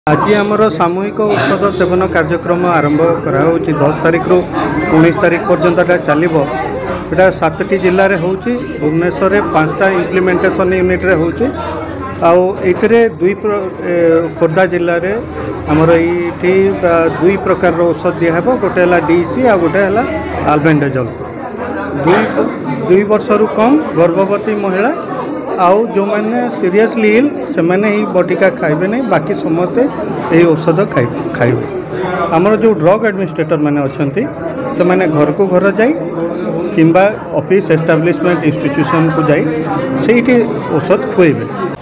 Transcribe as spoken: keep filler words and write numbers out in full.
आज आमर सामूहिक औषध सेवन कार्यक्रम आरंभ कराऊँ दस तारीख रु उन्नीस तारीख पर्यंत चलो यहाँ सात टी जिले में हो भुवनेश्वर पांचटा इम्प्लीमेंटेशन यूनिट रे होची आउ एथिरे दुई खोर्धा जिले में आमर ये दुई प्रकार औषध दिहब गोटे है डीसी आ गोटे है आल्बेंडाजोल दुई दुई वर्ष रु कम गर्भवती महिला आउ जो मैंने सीरियसली इल से मैंने ही बटिका खाइबे नहीं बाकी समस्ते यही औषध खाइ खाइबे। आमर जो ड्रग एडमिनिस्ट्रेटर मैंने अच्छी से मैंने घर को घर जाई किंबा ऑफिस एस्टाब्लिशमेंट इंस्टीट्यूशन को जाई से औषध खुएबे।